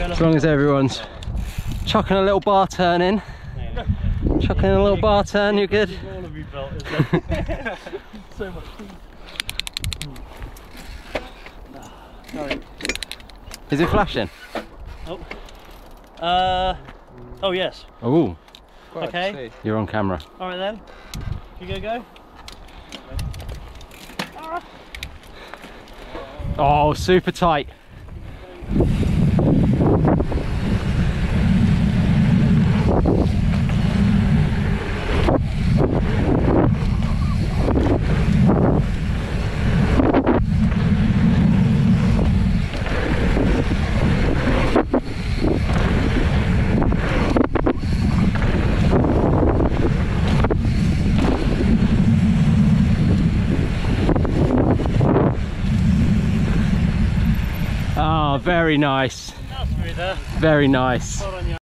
As long as everyone's chucking a little bar turn in. Chucking in a little bar turn, you're good. All of you felt, isn't it? So much food. Sorry. Is it flashing? Oh. Oh yes. Oh, Okay. you're on camera. All right then. You go. Oh, super tight. Oh, very nice. That's smoother. Very nice. Hold on,